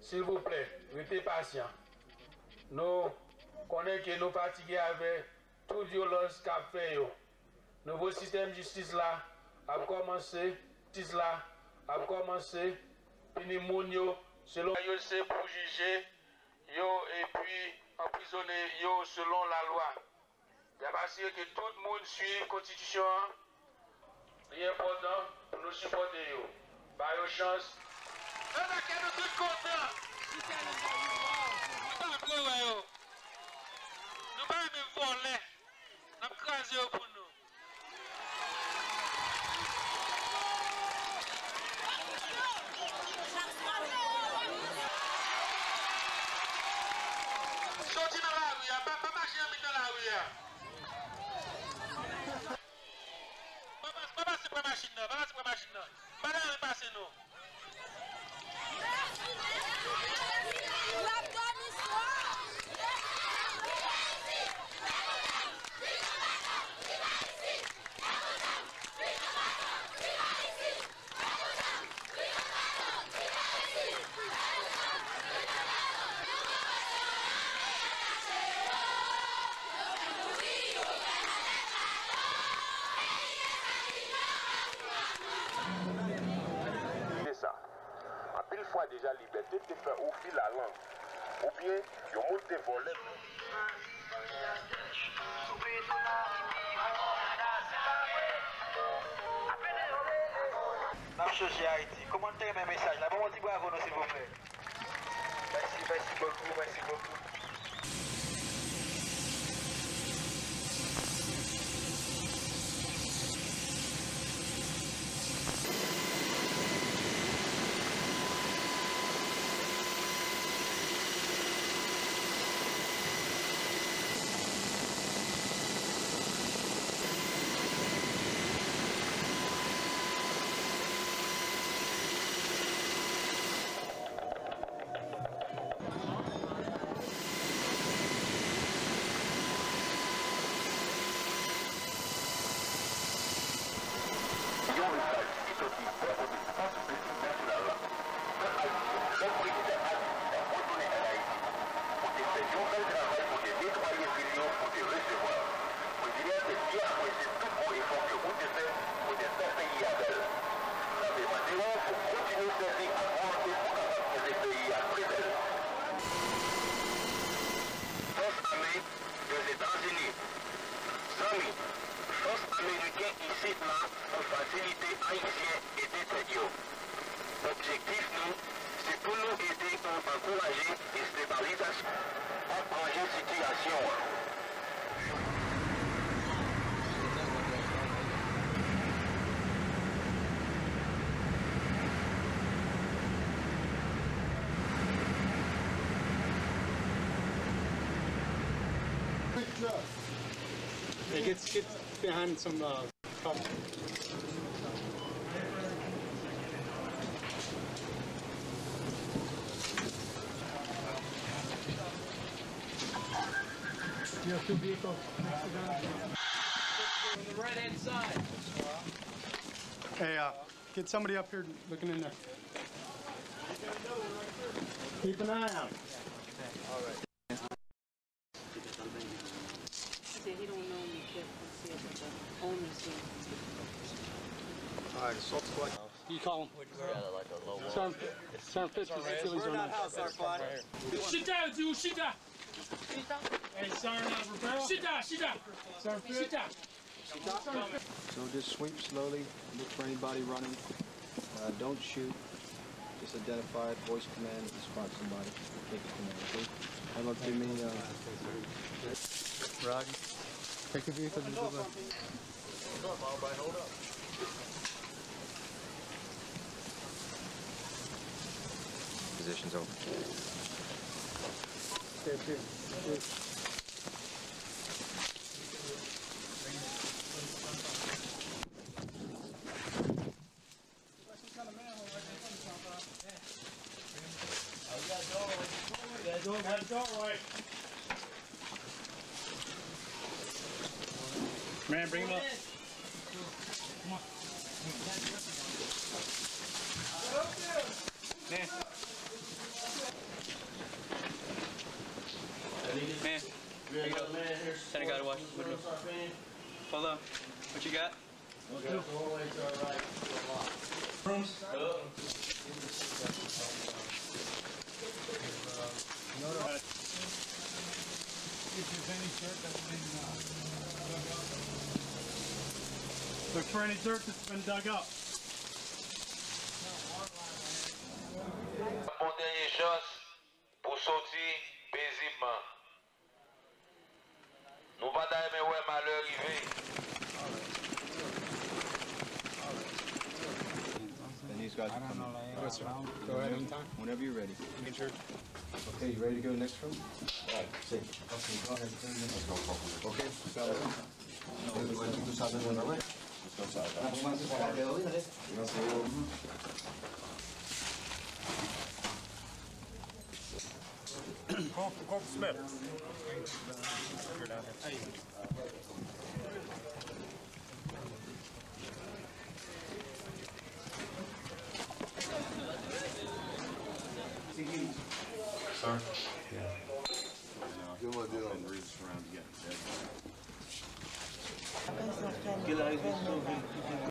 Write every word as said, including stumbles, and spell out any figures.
s'il vous plaît, restez patient. Nous connaissons que nous fatigués avec toute violence qu'a fait. Nouveau système de justice là a commencé, justice là a commencé, puis nous selon yo c'est pour juger yo et puis emprisonner yo selon la loi. Il a passé que tout le monde suit la constitution. C'est important pour nous supporter yo. Par yo chance. Nous sommes tous contents. Nous ne pouvons pas yo. Nous ne pouvons pas voler. Nous crasons pour nous. Sorti dans la rue, pas pas marcher dans la rue. Pas passer pour machine, pas passer pour machine. Pas là passer nous. Une fois déjà liberté, tu fais ouvrir la langue. Ou bien, tu montes des volets. Marche Haïti, commentez mes messages. La bon petit bravo, s'il vous plaît. Merci, merci beaucoup, merci beaucoup. Des États-Unis. Amis, forces américaines ici là pour faciliter haïtiens et détenus. L'objectif nous, c'est pour nous aider pour encourager la stabilisation en projet situation. It gets, gets behind some uh, cover. You have two vehicles next to them? On the right hand side. Hey, uh, get somebody up here looking in there. Keep an eye out. All right. He don't know you can't see it, but the owner's here. All right, assault squad. You call him. Sergeant Fitz is Achilles on that. Sit down, dude. Sit down. Hey, Sergeant Rivera. Sit down. Sit down. Sergeant Fitz. Sit down. So just sweep slowly. Look for anybody running. Uh, don't shoot. Just identify it. Voice command. If you spot somebody, take the command. Okay. Have up to me. Uh, Roger. Take the vehicle to the left. Hold up, all right, hold up. Positions open. Stay up here. Stay. Man, bring him up. Come on. Man. you go. Send a guy to watch this window. Hold on. What you got? Rooms? Look for any dirt that's been dug up. Bon dernière chance pour sortir paisiblement. Nous pas d'aimer ouais malheur arrivé. And these guys are coming. Yes, sir. Go ahead anytime. Whenever you're ready. Make sure. Okay, you ready to go next room? All right, see. Okay, go ahead. Let's go. Okay, so. Corporal Smith. Sir? Yeah. Good luck doing and read this around again.